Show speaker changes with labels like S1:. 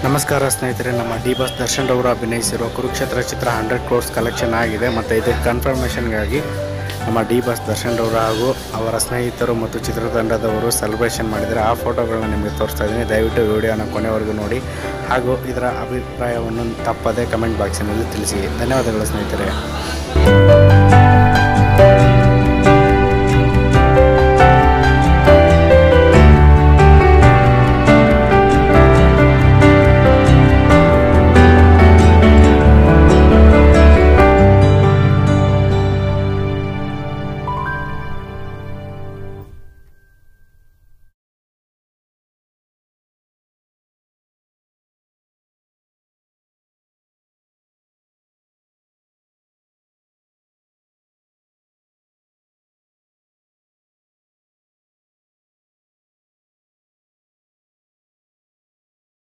S1: ನಮಸ್ಕಾರ ಸ್ನೇಹಿತರೆ, ನಮ್ಮ ಡಿ ಬಾಸ್ ದರ್ಶನ್ ಅವರು ಅಭಿನಯಿಸಿರುವ ಕುರುಕ್ಷೇತ್ರ ಚಿತ್ರ 100 crores ಕಲೆಕ್ಷನ್ ಆಗಿದೆ ಮತ್ತು ಇದಕ್ಕೆ ಕನ್ಫರ್ಮೇಷನ್ಗಾಗಿ ನಮ್ಮ ಡಿ ಬಾಸ್ ದರ್ಶನ್ ಅವರು ಹಾಗೂ ಅವರ ಸ್ನೇಹಿತರು ಮತ್ತು ಚಿತ್ರತಂಡದವರು ಸೆಲೆಬ್ರೇಷನ್ ಮಾಡಿದರೆ ಆ ಫೋಟೋಗಳನ್ನ ನಿಮಗೆ ತೋರಿಸ್ತಾ ಇದ್ದೀನಿ. ದಯವಿಟ್ಟು ವಿಡಿಯೋನ ಕೊನೆವರೆಗೂ ನೋಡಿ ಹಾಗೂ ಇದರ ಅಭಿಪ್ರಾಯವನ್ನು ತಪ್ಪದೆ ಕಮೆಂಟ್ ಬಾಕ್ಸಿನಲ್ಲಿ ತಿಳಿಸಿ. ಧನ್ಯವಾದಗಳು ಸ್ನೇಹಿತರೆ.